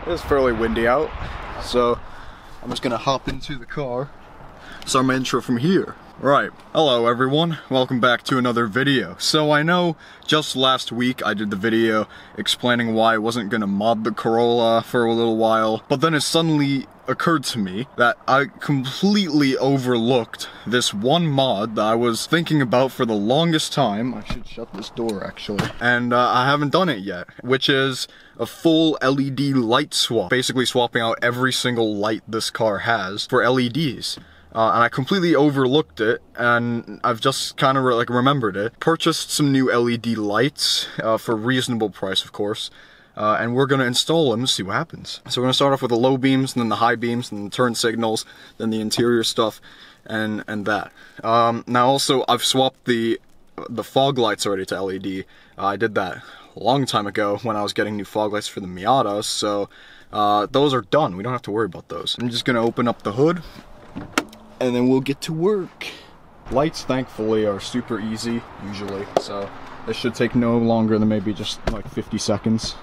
It is fairly windy out, so I'm just gonna hop into the car. Start my intro from here. Right, hello everyone, welcome back to another video. So I know just last week I did the video explaining why I wasn't gonna mod the Corolla for a little while, but then it suddenly occurred to me that I completely overlooked this one mod that I was thinking about for the longest time. I should shut this door actually. And I haven't done it yet, which is a full LED light swap. Basically swapping out every single light this car has for LEDs. And I completely overlooked it, and I've just kind of remembered it. Purchased some new LED lights for a reasonable price, of course, and we're gonna install them and see what happens. So we're gonna start off with the low beams, and then the high beams, and the turn signals, then the interior stuff, and that. Now also, I've swapped the fog lights already to LED. I did that a long time ago when I was getting new fog lights for the Miata, so those are done. We don't have to worry about those. I'm just gonna open up the hood, and then we'll get to work. Lights, thankfully, are super easy, usually, so this should take no longer than maybe just like 50 seconds.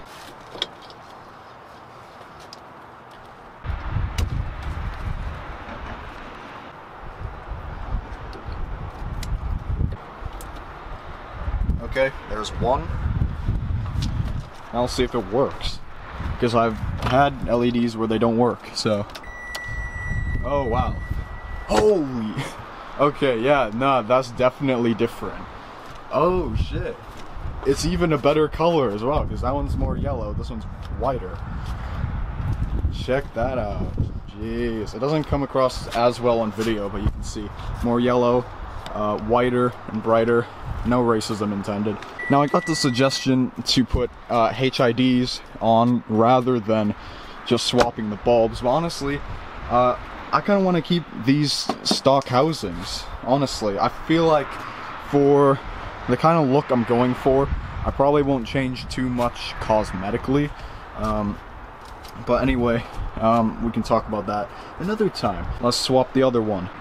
Okay, there's one. Now let's see if it works, because I've had LEDs where they don't work, so. Oh, wow. Holy! Okay, yeah, nah, that's definitely different. Oh, shit. It's even a better color as well, because that one's more yellow, this one's whiter. Check that out. Jeez. It doesn't come across as well on video, but you can see more yellow, whiter, and brighter. No racism intended. Now, I got the suggestion to put HIDs on rather than just swapping the bulbs, but honestly, I kind of want to keep these stock housings, honestly. I feel like for the kind of look I'm going for, I probably won't change too much cosmetically. But anyway, we can talk about that another time. Let's swap the other one.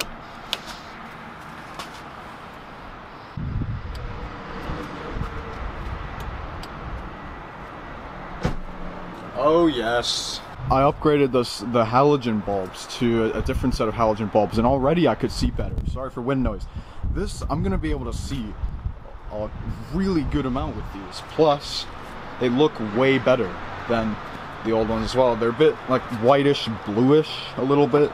Oh yes. I upgraded the halogen bulbs to a different set of halogen bulbs, and already I could see better. Sorry for wind noise. This, I'm going to be able to see a really good amount with these. Plus, they look way better than the old ones as well. They're a bit like whitish, bluish a little bit.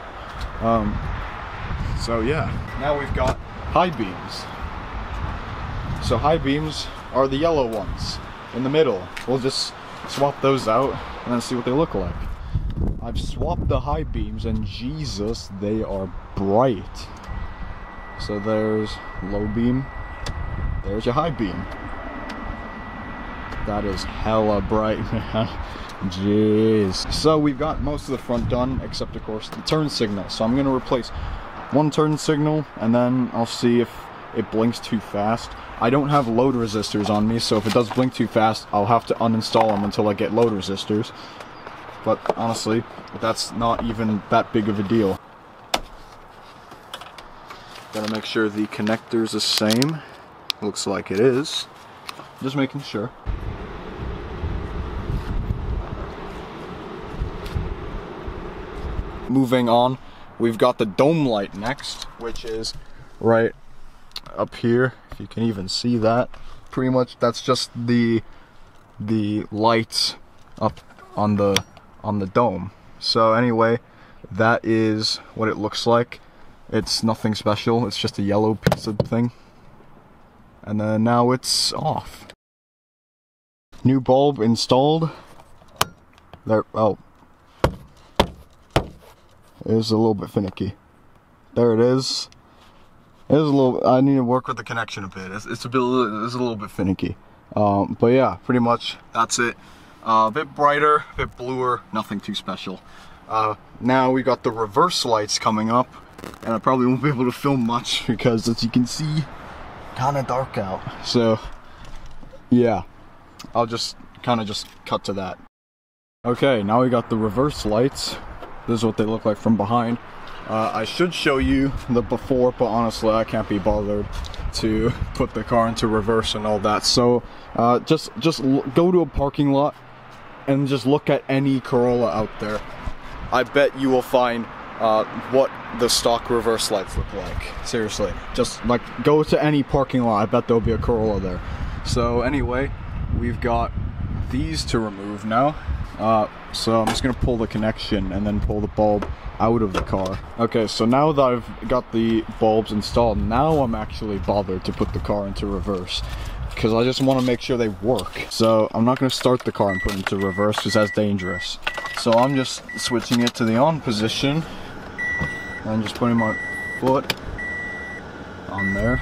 So yeah, now we've got high beams. So high beams are the yellow ones in the middle. We'll just swap those out and then see what they look like. I've swapped the high beams, and Jesus, they are bright. So there's low beam, there's your high beam. That is hella bright, man. Jeez. So we've got most of the front done, except of course the turn signal. So I'm gonna replace one turn signal, and then I'll see if it blinks too fast. I don't have load resistors on me, so if it does blink too fast, I'll have to uninstall them until I get load resistors. But honestly, that's not even that big of a deal. Gotta make sure the connector's the same. Looks like it is. Just making sure. Moving on, we've got the dome light next, which is right up here, if you can even see that. Pretty much that's just the lights up on the dome. So anyway, that is what it looks like. It's nothing special, it's just a yellow piece of thing. And then now it's off. New bulb installed. There, oh. It is a little bit finicky. There it is. It is a little, I need to work with the connection a bit. It's a little bit finicky. But yeah, pretty much that's it. A bit brighter, a bit bluer, nothing too special. Now we got the reverse lights coming up, and I probably won't be able to film much because, as you can see, kind of dark out. So yeah, I'll just kind of just cut to that. Okay, now we got the reverse lights. This is what they look like from behind. I should show you the before, but honestly I can't be bothered to put the car into reverse and all that. So just go to a parking lot and just look at any Corolla out there. I bet you will find what the stock reverse lights look like. Seriously, just like go to any parking lot, I bet there'll be a Corolla there. So anyway, we've got these to remove now. So I'm just gonna pull the connection and then pull the bulb out of the car. Okay, so now that I've got the bulbs installed, now I'm actually bothered to put the car into reverse, because I just want to make sure they work. So I'm not going to start the car and put it into reverse because that's dangerous. So I'm just switching it to the on position and just putting my foot on there.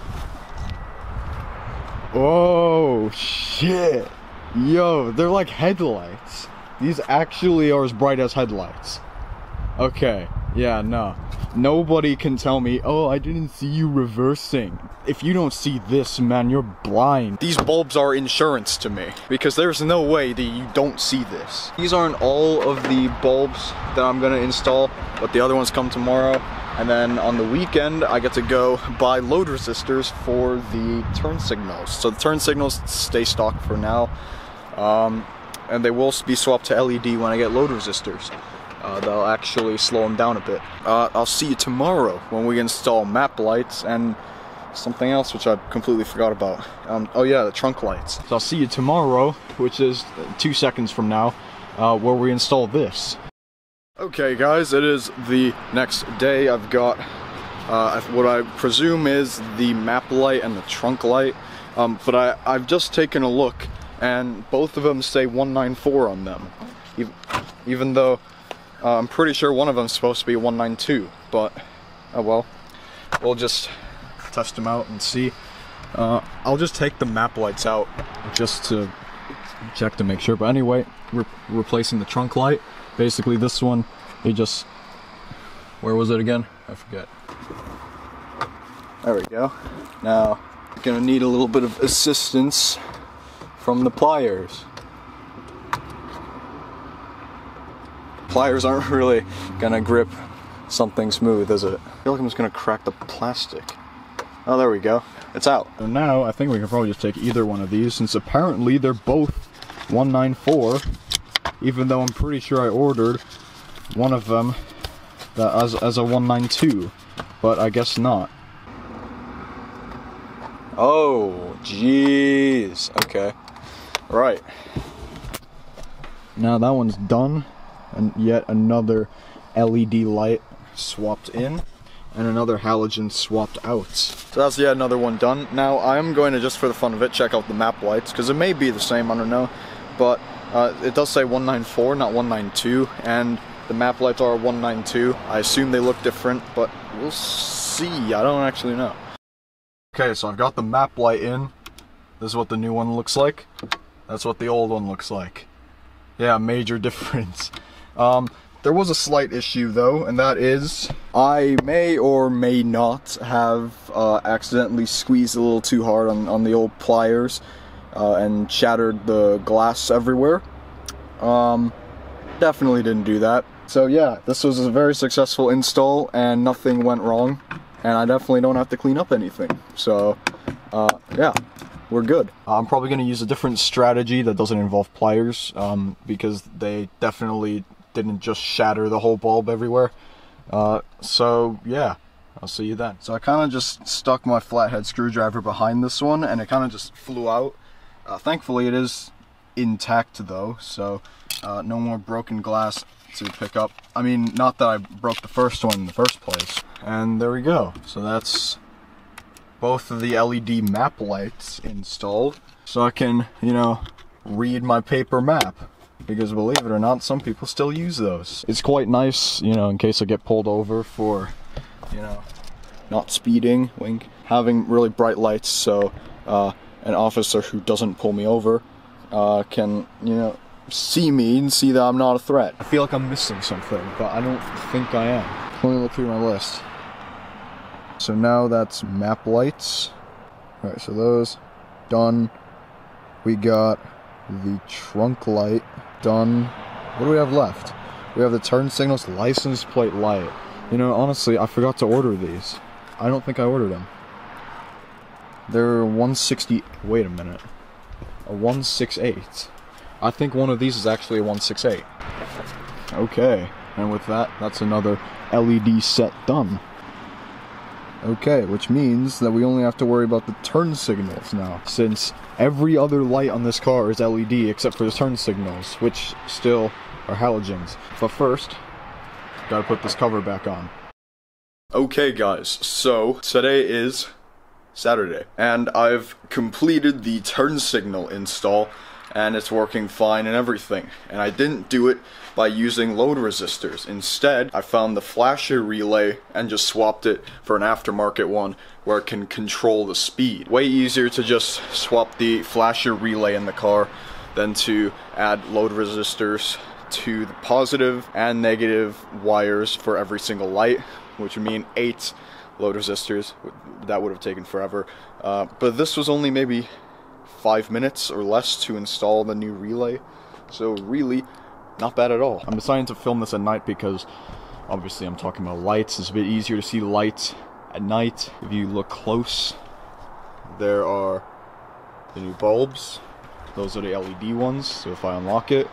Oh shit, yo, they're like headlights. These actually are as bright as headlights. Okay, yeah, no. Nobody can tell me, oh, I didn't see you reversing. If you don't see this, man, you're blind. These bulbs are insurance to me, because there's no way that you don't see this. These aren't all of the bulbs that I'm gonna install, but the other ones come tomorrow. And then on the weekend, I get to go buy load resistors for the turn signals. So the turn signals stay stock for now, and they will be swapped to LED when I get load resistors. They'll actually slow them down a bit. I'll see you tomorrow when we install map lights and something else which I completely forgot about. Oh yeah, the trunk lights. So I'll see you tomorrow, which is 2 seconds from now, where we install this. Okay guys, it is the next day. I've got what I presume is the map light and the trunk light, but I've just taken a look and both of them say 194 on them, even though I'm pretty sure one of them is supposed to be 192, but oh well, we'll just test them out and see. I'll just take the map lights out just to check to make sure, but anyway, we're replacing the trunk light. Basically this one, they just, where was it again? I forget. There we go. Now, gonna need a little bit of assistance from the pliers. Pliers aren't really gonna grip something smooth, is it? I feel like I'm just gonna crack the plastic. Oh, there we go. It's out. So now, I think we can probably just take either one of these, since apparently they're both 194, even though I'm pretty sure I ordered one of them that as a 192, but I guess not. Oh, jeez. Okay. Right. Now that one's done, and yet another LED light swapped in, and another halogen swapped out. So that's yet another one done. Now I am going to, just for the fun of it, check out the map lights, because it may be the same, I don't know, but it does say 194, not 192, and the map lights are 192. I assume they look different, but we'll see. I don't actually know. Okay, so I've got the map light in. This is what the new one looks like. That's what the old one looks like. Yeah, major difference. There was a slight issue though, and that is I may or may not have accidentally squeezed a little too hard on the old pliers and shattered the glass everywhere. Definitely didn't do that. So yeah, this was a very successful install and nothing went wrong, and I definitely don't have to clean up anything. So yeah, we're good. I'm probably going to use a different strategy that doesn't involve pliers, because they definitely didn't just shatter the whole bulb everywhere. So yeah, I'll see you then. So I kind of just stuck my flathead screwdriver behind this one and it kind of just flew out. Thankfully it is intact though, so no more broken glass to pick up. I mean, not that I broke the first one in the first place. And there we go. So that's both of the LED map lights installed, so I can, you know, read my paper map. Because believe it or not, some people still use those. It's quite nice, you know, in case I get pulled over for, you know, not speeding, wink, having really bright lights, so an officer who doesn't pull me over can, you know, see me and see that I'm not a threat. I feel like I'm missing something, but I don't think I am. Let me look through my list. So now that's map lights. Alright, so those done. We got the trunk light done. What do we have left? We have the turn signals license plate light. You know, honestly, I forgot to order these. I don't think I ordered them. They're 160. Wait a minute. A 168. I think one of these is actually a 168. Okay, and with that, that's another LED set done. Okay, which means that we only have to worry about the turn signals now, since every other light on this car is LED except for the turn signals, which still are halogens. But first, gotta put this cover back on. Okay guys, so today is Saturday, and I've completed the turn signal install, and it's working fine and everything. And I didn't do it by using load resistors. Instead, I found the flasher relay and just swapped it for an aftermarket one where it can control the speed. Way easier to just swap the flasher relay in the car than to add load resistors to the positive and negative wires for every single light, which would mean 8 load resistors. That would have taken forever. But this was only maybe 5 minutes or less to install the new relay, so really not bad at all. I'm deciding to film this at night because obviously I'm talking about lights. It's a bit easier to see lights at night. If you look close, there are the new bulbs. Those are the LED ones, so if I unlock it.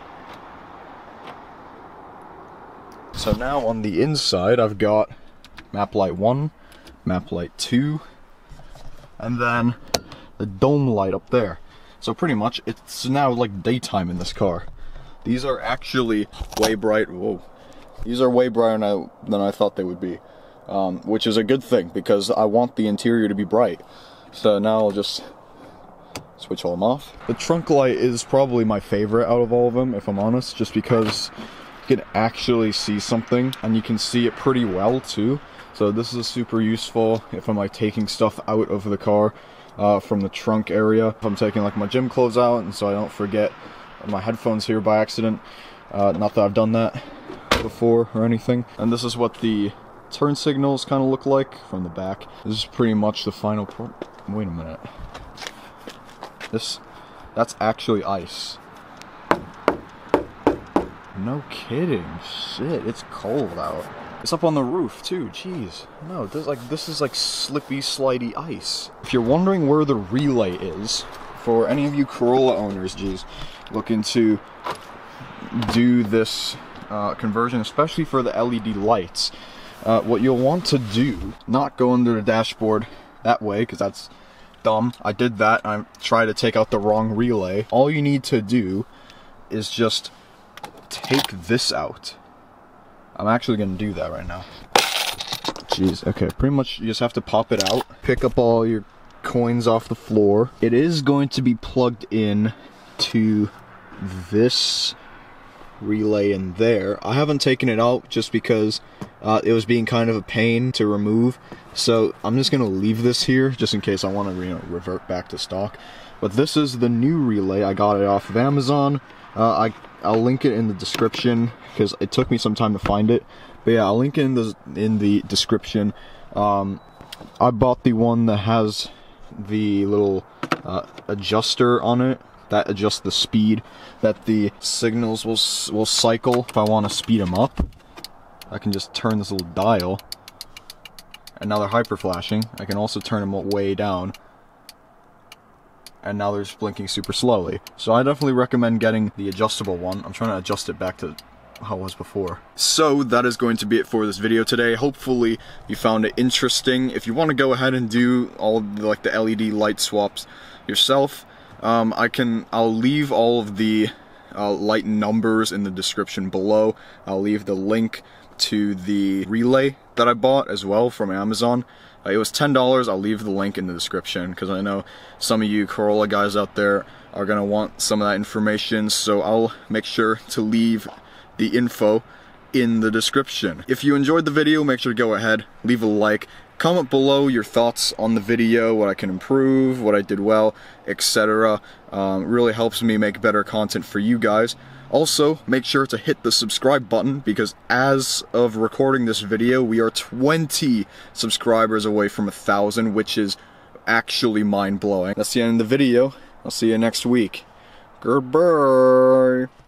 So now on the inside I've got map light 1, map light 2, and then the dome light up there. So pretty much it's now like daytime in this car. These are actually way bright. Whoa. These are way brighter than I thought they would be, which is a good thing because I want the interior to be bright. So now I'll just switch all them off. The trunk light is probably my favorite out of all of them, if I'm honest, just because you can actually see something and you can see it pretty well too. So this is super useful if I'm like taking stuff out of the car from the trunk area. If I'm taking like my gym clothes out, and so I don't forget my headphones here by accident. Not that I've done that before or anything. And this is what the turn signals kind of look like from the back. This is pretty much the final part. Wait a minute. That's actually ice. No kidding. Shit, it's cold out. It's up on the roof too, jeez. No, this is like slippy, slidey ice. If you're wondering where the relay is, for any of you Corolla owners, geez, looking to do this conversion, especially for the LED lights, what you'll want to do, not go under the dashboard that way, because that's dumb. I did that, I tried to take out the wrong relay. All you need to do is just take this out. I'm actually going to do that right now. Jeez, okay, pretty much you just have to pop it out, pick up all your coins off the floor. It is going to be plugged in to this relay in there. I haven't taken it out just because it was being kind of a pain to remove, so I'm just going to leave this here just in case I want to revert back to stock. But this is the new relay. I got it off of Amazon. I'll link it in the description because it took me some time to find it. But yeah, I'll link it in the description. I bought the one that has the little adjuster on it that adjusts the speed that the signals will cycle. If I want to speed them up, I can just turn this little dial, and now they're hyper flashing. I can also turn them way down, and now they're just blinking super slowly. So I definitely recommend getting the adjustable one. I'm trying to adjust it back to how it was before. So that is going to be it for this video today. Hopefully you found it interesting. If you want to go ahead and do all of the LED light swaps yourself, I'll leave all of the light numbers in the description below. I'll leave the link to the relay that I bought as well from Amazon. It was $10. I'll leave the link in the description because I know some of you Corolla guys out there are going to want some of that information, so I'll make sure to leave the info in the description. If you enjoyed the video, make sure to go ahead, leave a like, comment below your thoughts on the video, what I can improve, what I did well, etc. Really helps me make better content for you guys. Also, make sure to hit the subscribe button because as of recording this video, we are 20 subscribers away from 1,000, which is actually mind-blowing. That's the end of the video. I'll see you next week. Goodbye.